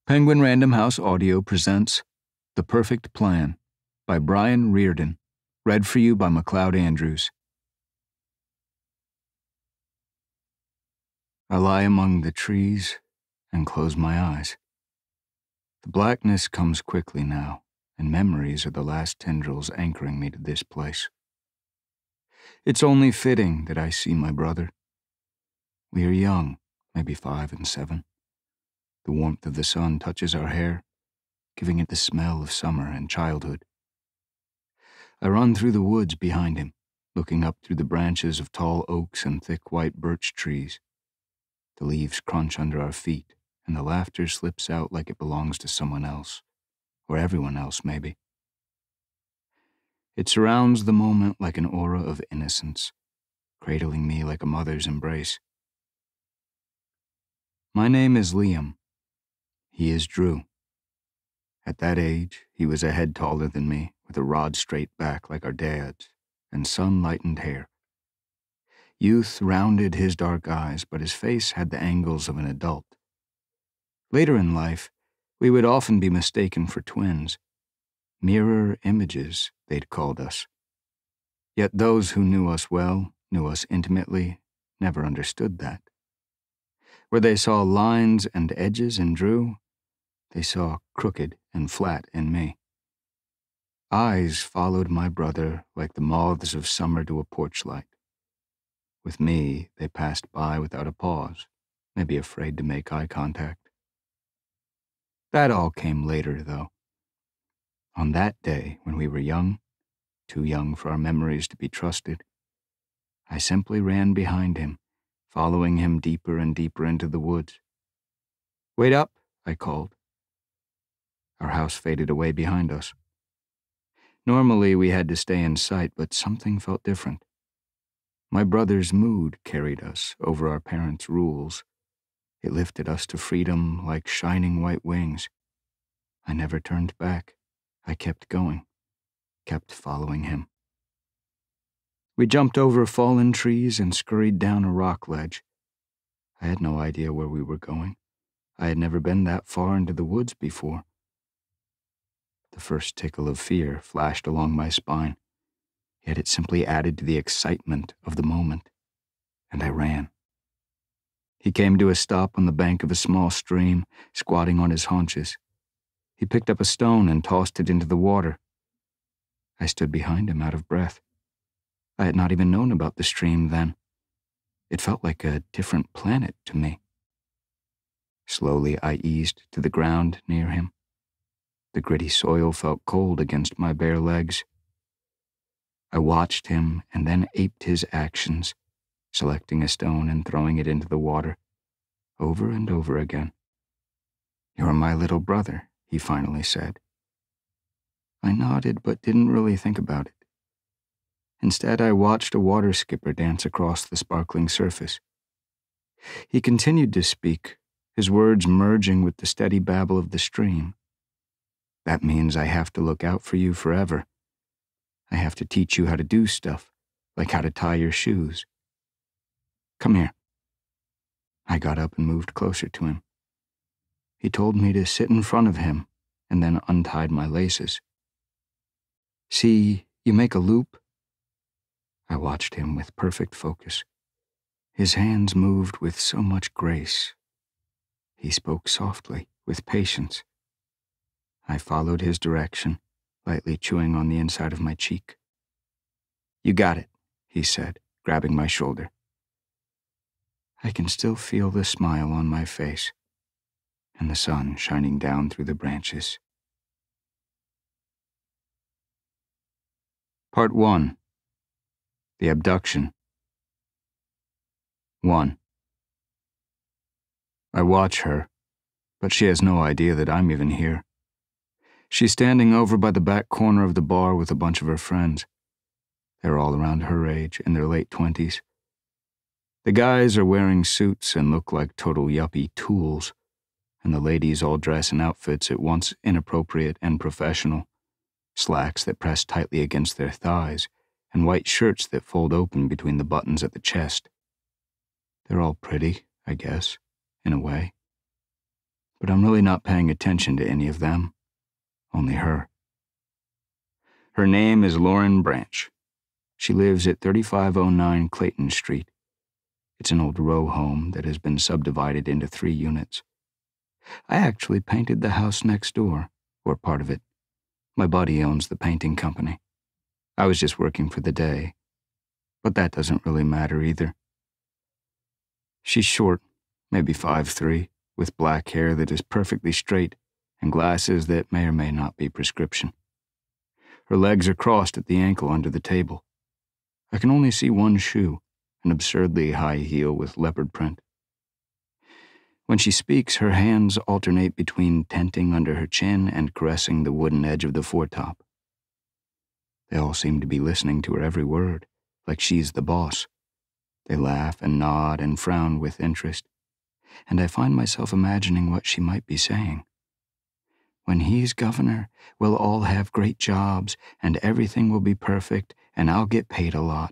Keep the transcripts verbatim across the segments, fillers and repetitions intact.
Penguin Random House Audio presents The Perfect Plan by Bryan Reardon, read for you by MacLeod Andrews. I lie among the trees and close my eyes. The blackness comes quickly now, and memories are the last tendrils anchoring me to this place. It's only fitting that I see my brother. We are young, maybe five and seven. The warmth of the sun touches our hair, giving it the smell of summer and childhood. I run through the woods behind him, looking up through the branches of tall oaks and thick white birch trees. The leaves crunch under our feet, and the laughter slips out like it belongs to someone else, or everyone else maybe. It surrounds the moment like an aura of innocence, cradling me like a mother's embrace. My name is Liam. He is Drew. At that age, he was a head taller than me, with a rod-straight back like our dad's, and sun-lightened hair. Youth rounded his dark eyes, but his face had the angles of an adult. Later in life, we would often be mistaken for twins. Mirror images, they'd called us. Yet those who knew us well, knew us intimately, never understood that. Where they saw lines and edges in Drew, they saw crooked and flat in me. Eyes followed my brother like the moths of summer to a porch light. With me, they passed by without a pause, maybe afraid to make eye contact. That all came later, though. On that day, when we were young, too young for our memories to be trusted, I simply ran behind him, following him deeper and deeper into the woods. "Wait up," I called. Our house faded away behind us. Normally, we had to stay in sight, but something felt different. My brother's mood carried us over our parents' rules. It lifted us to freedom like shining white wings. I never turned back. I kept going, kept following him. We jumped over fallen trees and scurried down a rock ledge. I had no idea where we were going. I had never been that far into the woods before. The first tickle of fear flashed along my spine, yet it simply added to the excitement of the moment, and I ran. He came to a stop on the bank of a small stream, squatting on his haunches. He picked up a stone and tossed it into the water. I stood behind him out of breath. I had not even known about the stream then. It felt like a different planet to me. Slowly I eased to the ground near him. The gritty soil felt cold against my bare legs. I watched him and then aped his actions, selecting a stone and throwing it into the water, over and over again. "You're my little brother," he finally said. I nodded but didn't really think about it. Instead, I watched a water skipper dance across the sparkling surface. He continued to speak, his words merging with the steady babble of the stream. "That means I have to look out for you forever. I have to teach you how to do stuff, like how to tie your shoes. Come here." I got up and moved closer to him. He told me to sit in front of him and then untied my laces. "See, you make a loop?" I watched him with perfect focus. His hands moved with so much grace. He spoke softly, with patience. I followed his direction, lightly chewing on the inside of my cheek. "You got it," he said, grabbing my shoulder. I can still feel the smile on my face and the sun shining down through the branches. Part one. The Abduction. One. I watch her, but she has no idea that I'm even here. She's standing over by the back corner of the bar with a bunch of her friends. They're all around her age, in their late twenties. The guys are wearing suits and look like total yuppie tools, and the ladies all dress in outfits at once inappropriate and professional. Slacks that press tightly against their thighs, and white shirts that fold open between the buttons at the chest. They're all pretty, I guess, in a way. But I'm really not paying attention to any of them, only her. Her name is Lauren Branch. She lives at thirty-five oh nine Clayton Street. It's an old row home that has been subdivided into three units. I actually painted the house next door, or part of it. My buddy owns the painting company. I was just working for the day, but that doesn't really matter either. She's short, maybe five three, with black hair that is perfectly straight and glasses that may or may not be prescription. Her legs are crossed at the ankle under the table. I can only see one shoe, an absurdly high heel with leopard print. When she speaks, her hands alternate between tenting under her chin and caressing the wooden edge of the foretop. They all seem to be listening to her every word, like she's the boss. They laugh and nod and frown with interest, and I find myself imagining what she might be saying. When he's governor, we'll all have great jobs, and everything will be perfect, and I'll get paid a lot.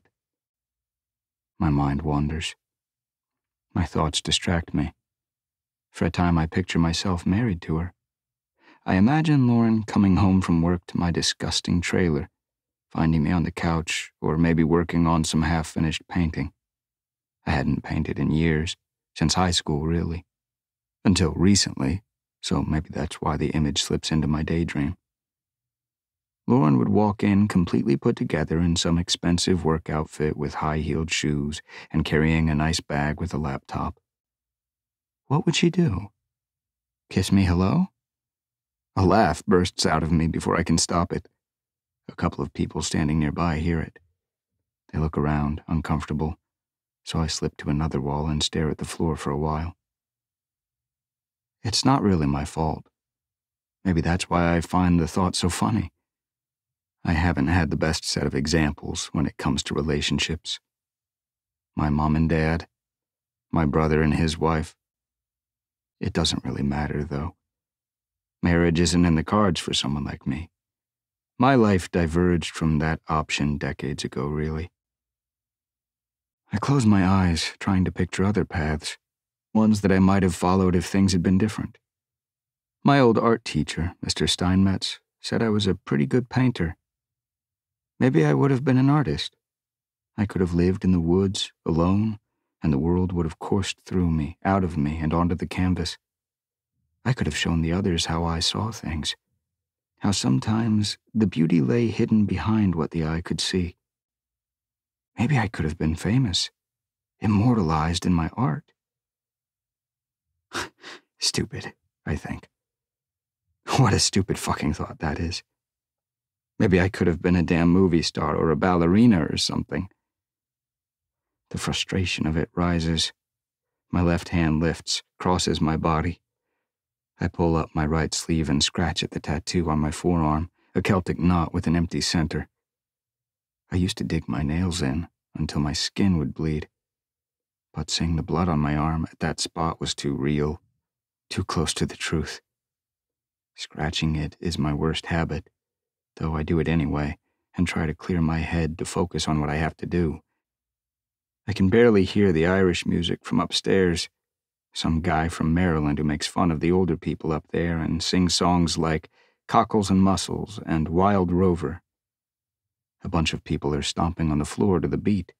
My mind wanders. My thoughts distract me. For a time I picture myself married to her. I imagine Lauren coming home from work to my disgusting trailer, finding me on the couch, or maybe working on some half-finished painting. I hadn't painted in years, since high school really. Until recently, so maybe that's why the image slips into my daydream. Lauren would walk in completely put together in some expensive work outfit with high-heeled shoes and carrying a nice bag with a laptop. What would she do? Kiss me hello? A laugh bursts out of me before I can stop it. A couple of people standing nearby hear it. They look around, uncomfortable, so I slip to another wall and stare at the floor for a while. It's not really my fault. Maybe that's why I find the thought so funny. I haven't had the best set of examples when it comes to relationships. My mom and dad, my brother and his wife. It doesn't really matter, though. Marriage isn't in the cards for someone like me. My life diverged from that option decades ago, really. I close my eyes, trying to picture other paths, ones that I might have followed if things had been different. My old art teacher, Mister Steinmetz, said I was a pretty good painter. Maybe I would have been an artist. I could have lived in the woods, alone, and the world would have coursed through me, out of me, and onto the canvas. I could have shown the others how I saw things, how sometimes the beauty lay hidden behind what the eye could see. Maybe I could have been famous, immortalized in my art. Stupid, I think. What a stupid fucking thought that is. Maybe I could have been a damn movie star or a ballerina or something. The frustration of it rises. My left hand lifts, crosses my body. I pull up my right sleeve and scratch at the tattoo on my forearm, a Celtic knot with an empty center. I used to dig my nails in until my skin would bleed. But seeing the blood on my arm at that spot was too real, too close to the truth. Scratching it is my worst habit, though I do it anyway and try to clear my head to focus on what I have to do. I can barely hear the Irish music from upstairs, some guy from Maryland who makes fun of the older people up there and sings songs like Cockles and Mussels and Wild Rover. A bunch of people are stomping on the floor to the beat.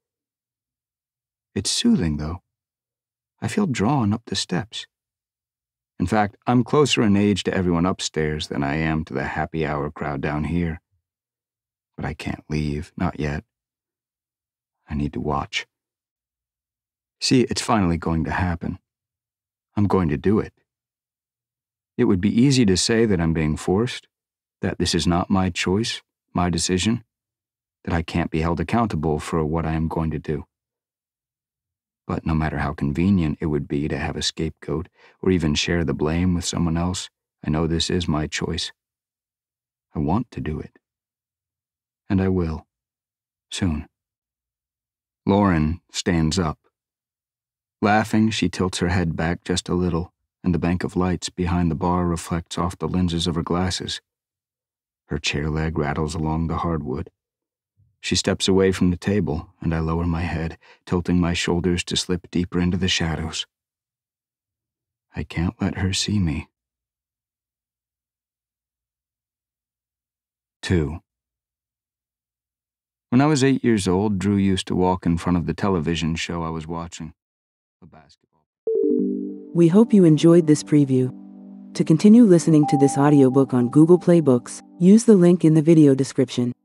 It's soothing, though. I feel drawn up the steps. In fact, I'm closer in age to everyone upstairs than I am to the happy hour crowd down here. But I can't leave, not yet. I need to watch. See, it's finally going to happen. I'm going to do it. It would be easy to say that I'm being forced, that this is not my choice, my decision, that I can't be held accountable for what I am going to do. But no matter how convenient it would be to have a scapegoat or even share the blame with someone else, I know this is my choice. I want to do it. And I will. Soon. Lauren stands up. Laughing, she tilts her head back just a little, and the bank of lights behind the bar reflects off the lenses of her glasses. Her chair leg rattles along the hardwood. She steps away from the table, and I lower my head, tilting my shoulders to slip deeper into the shadows. I can't let her see me. Two. When I was eight years old, Drew used to walk in front of the television show I was watching. A basketball. We hope you enjoyed this preview. To continue listening to this audiobook on Google Play Books, use the link in the video description.